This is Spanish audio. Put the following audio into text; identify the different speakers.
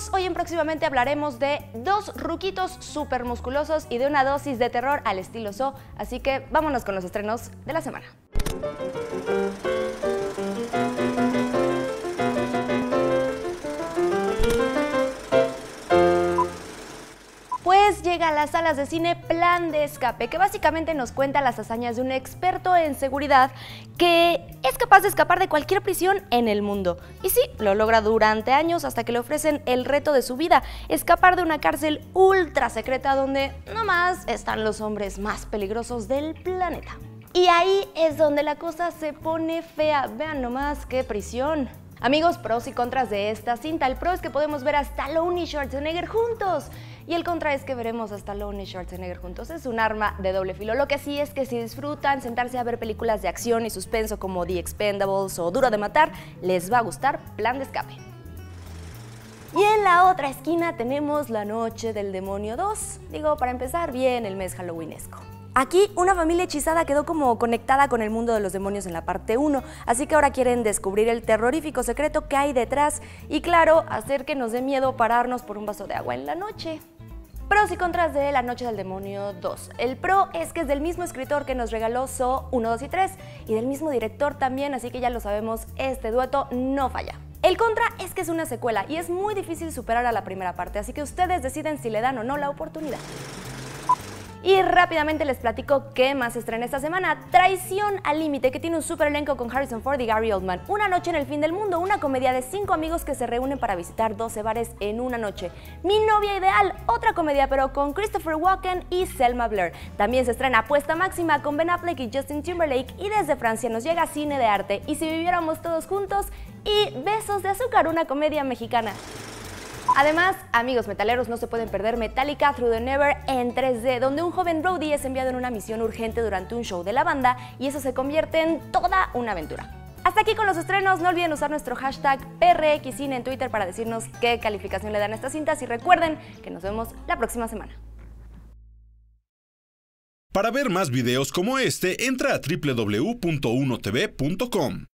Speaker 1: amigos, hoy en Próximamente hablaremos de dos ruquitos súper musculosos y de una dosis de terror al estilo Saw, así que vámonos con los estrenos de la semana. Pues llega a las salas de cine Plan de Escape, que básicamente nos cuenta las hazañas de un experto en seguridad que es capaz de escapar de cualquier prisión en el mundo. Y sí, lo logra durante años hasta que le ofrecen el reto de su vida, escapar de una cárcel ultra secreta donde nomás están los hombres más peligrosos del planeta. Y ahí es donde la cosa se pone fea. Vean nomás qué prisión. Amigos, pros y contras de esta cinta. El pro es que podemos ver a Stallone y Schwarzenegger juntos. Y el contra es que veremos a Stallone y Schwarzenegger juntos. Es un arma de doble filo. Lo que sí es que si disfrutan sentarse a ver películas de acción y suspenso como The Expendables o Duro de Matar, les va a gustar Plan de Escape. Y en la otra esquina tenemos La Noche del Demonio 2. Digo, para empezar bien el mes halloweenesco. Aquí una familia hechizada quedó como conectada con el mundo de los demonios en la parte 1, así que ahora quieren descubrir el terrorífico secreto que hay detrás y claro, hacer que nos dé miedo pararnos por un vaso de agua en la noche. Pros y contras de La Noche del Demonio 2. El pro es que es del mismo escritor que nos regaló Saw 1, 2 y 3 y del mismo director también, así que ya lo sabemos, este dueto no falla. El contra es que es una secuela y es muy difícil superar a la primera parte, así que ustedes deciden si le dan o no la oportunidad. Y rápidamente les platico qué más estrena esta semana. Traición al límite, que tiene un super elenco con Harrison Ford y Gary Oldman. Una noche en el fin del mundo, una comedia de 5 amigos que se reúnen para visitar 12 bares en una noche. Mi novia ideal, otra comedia pero con Christopher Walken y Selma Blair. También se estrena Apuesta Máxima con Ben Affleck y Justin Timberlake. Y desde Francia nos llega Cine de Arte y Si Viviéramos Todos Juntos y Besos de Azúcar, una comedia mexicana. Además, amigos metaleros, no se pueden perder Metallica Through the Never en 3D, donde un joven roadie es enviado en una misión urgente durante un show de la banda y eso se convierte en toda una aventura. Hasta aquí con los estrenos, no olviden usar nuestro hashtag PRXCine en Twitter para decirnos qué calificación le dan a estas cintas y recuerden que nos vemos la próxima semana.
Speaker 2: Para ver más videos como este, entra a www.unotv.com.